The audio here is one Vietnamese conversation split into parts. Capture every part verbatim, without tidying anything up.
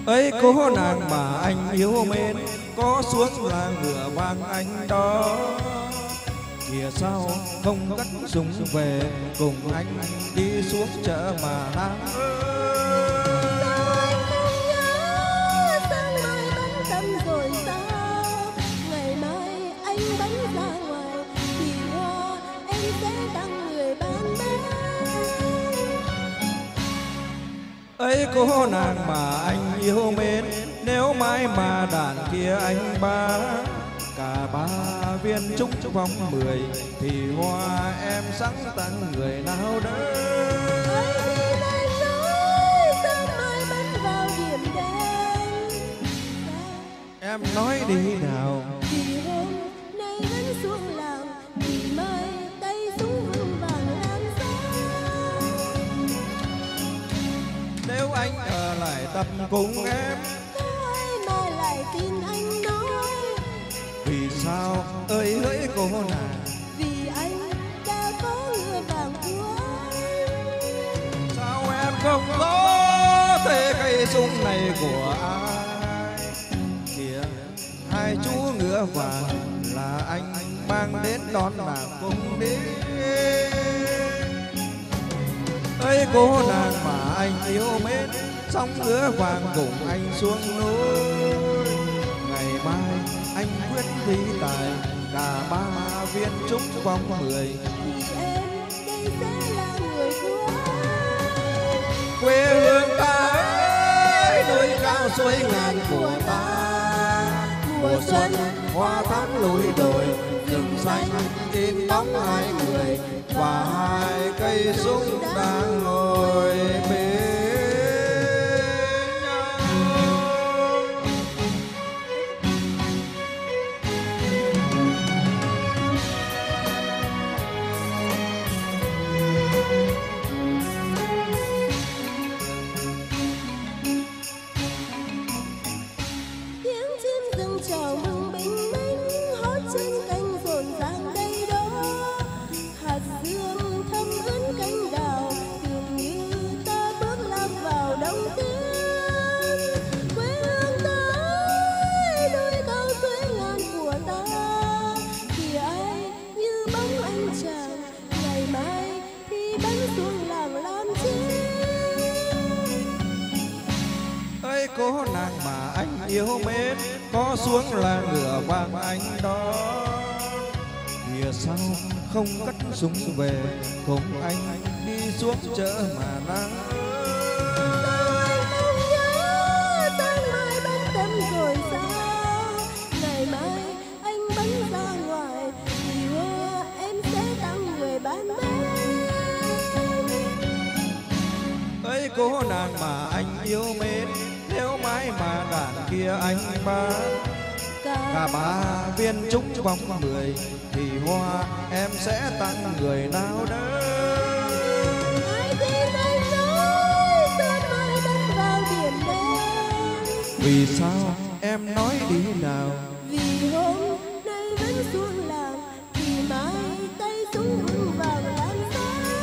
ấy cô nàng mà anh yêu mến, có xuống là ngựa vàng anh đó. Kìa sao không cất súng về, cùng anh đi xuống chợ mà nắng. Ấy cô nàng mà anh yêu mến, nếu mãi mà đàn kia anh ba, cả ba viên trúc vòng mười thì hoa em sáng tặng người nào đó. Em nói đi nào. Vì hôm nay vẫn xuống làng, vì mai tay súng vương vàng lan xa. Nếu anh ở lại tập cùng em, có ai mà lại tin anh nói. vì sao ơi hỡi cô nàng, vì anh đã có ngựa vàng của anh. sao em không có thể cây súng này của ai. Kìa hai chú ngựa vàng là anh mang đến đón nàng cùng đi. Ơi cô nàng mà anh yêu mến, sóng ngựa vàng cùng anh xuống núi. Ngày mai anh quyết thi tài, cả ba viên trúc vòng mười Thì em đây sẽ là người của anh. quê hương ta ơi, núi cao suối ngàn của ta. Mùa xuân hoa thắm núi đồi, rừng xanh in bóng hai người và hai cây súng đang ngồi bên nhau. Tiếng chim rừng chào mừng bình minh, hót trên cánh rộn ràng đây đó. Hạt sương thấm ướt cánh đào, dường như ta bước lạc vào đông tiên. Quê hương ta ơi, núi cao suối ngàn của ta. Thì ai như bóng anh chàng, ngày mai thì bắn xuống làng làm chi. Ơi cô nàng mà anh yêu mến, có xuống là ngựa vàng anh đó. Kìa sao không cất súng về, cùng anh đi xuống chợ mà nắng. Không nhớ sáng mai bắn tâm rồi sao. Ngày mai anh bắn ra ngoài, thì hoa em sẽ tặng người bán bên. Ơi cô nàng mà anh yêu mến, nếu mãi mà đàn kia anh bán, cả ba viên trúc vòng mười thì hoa em sẽ tặng người nào đó. Ai tin anh nói sáng mai bắn vào biển đen. Vì sao em nói đi nào. Vì hôm nay vẫn xuống làng, thì mai tay súng vững vàng lan xa.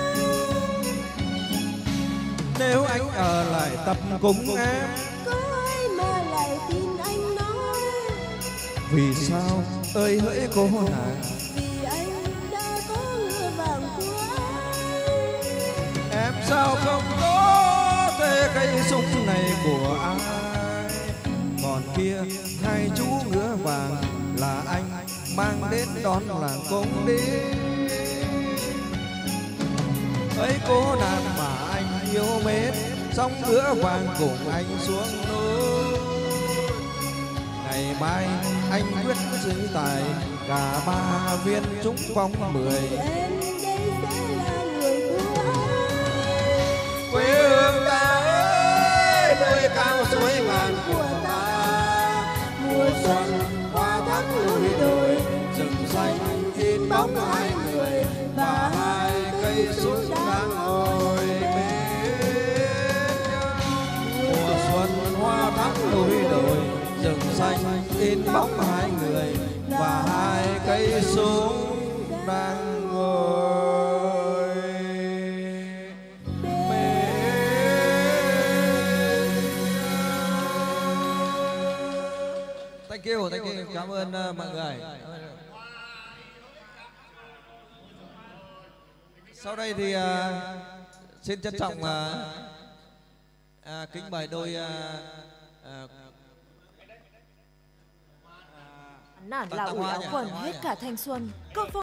Nếu anh ở lại tập cùng em, có ai mà lại tin anh nói. vì sao ơi hỡi cô nàng, Vì anh đã có ngựa vàng của anh. em sao không có thể cây súng này của ai. Còn kia hai chú ngựa vàng là anh mang đến đón làng cùng đi. Ấy cô nàng mà anh yêu mến, sóng ngựa vàng cùng anh xuống núi. Ngày mai anh quyết giữ tài, cả ba viên trúc vòng mười Em đây sẽ là người của anh. quê hương ta ơi, núi cao suối ngàn của ta. Mùa xuân hoa thắm núi đồi, rừng xanh in bóng hai người và hai cây súng đang ngồi bên nhau. Mùa xuân hoa thắm núi đồi, rừng xanh in bóng hai người và hai cây súng đang ngồi bên nhau. Thank you, thank you, cảm ơn uh, mọi người. Sau đây thì uh, xin trân trọng uh, uh, kính mời đôi uh, uh, nản là ủi áo quần hết cả thanh xuân.